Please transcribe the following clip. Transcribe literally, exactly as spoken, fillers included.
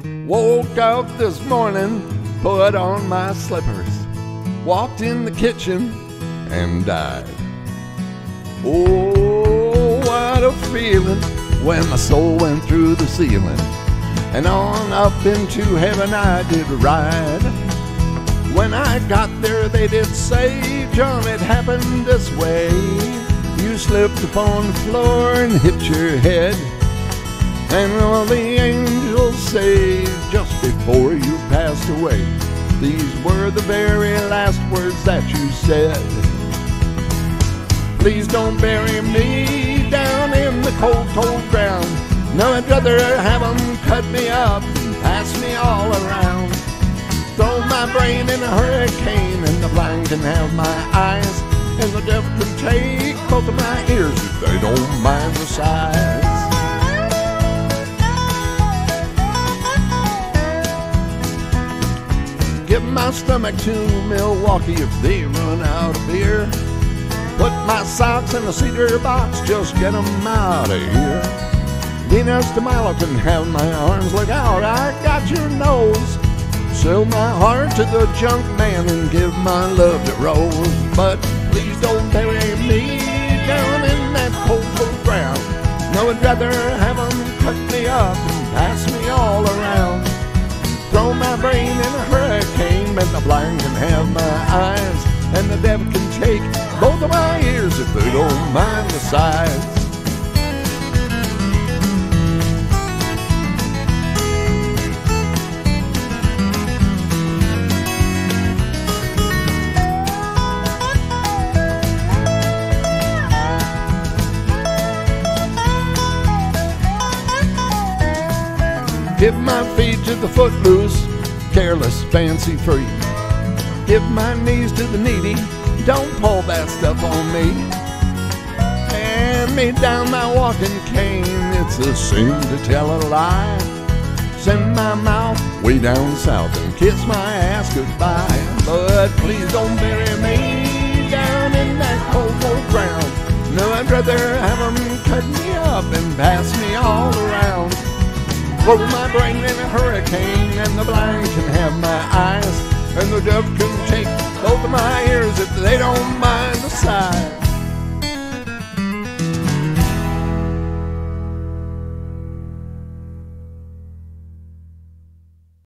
Woke up this morning, put on my slippers, walked in the kitchen and died. Oh, what a feeling when my soul went through the ceiling, and on up into heaven I did ride. When I got there they did say, John, it happened this way. You slipped upon the floor and hit your head, and all the angels say just before you passed away, these were the very last words that you said. Please don't bury me down in the cold, cold ground. No, I'd rather have them cut me up and pass me all around. Throw my brain in a hurricane, and the blind can have my eyes, and the deaf can take both of my ears if they don't mind the size. Give my stomach to Milwaukee if they run out of beer. Put my socks in a cedar box, just get them out of here. Venus de Milo can have my arms, look out, I got your nose. Sell my heart to the junk man and give my love to Rose. But please don't bury me down in that cold, cold ground. No, I'd rather have them cut me up and pass me all around. Throw my brain in a hurricane, and the blind can have my eyes, and the deaf can take both of my ears if they don't mind the size. Give my feet to the footloose, careless, fancy free. Give my knees to the needy, don't pull that stuff on me. Hand me down my walking cane, it's a sin to tell a lie. Send my mouth way down south and kiss my ass goodbye. But please don't bury me down in that cold, cold ground. No, I'd rather have them cut me up and pass me all around. Throw my brain in a hurricane, and the blind can have my eyes, and the deaf can take both of my ears if they don't mind the size.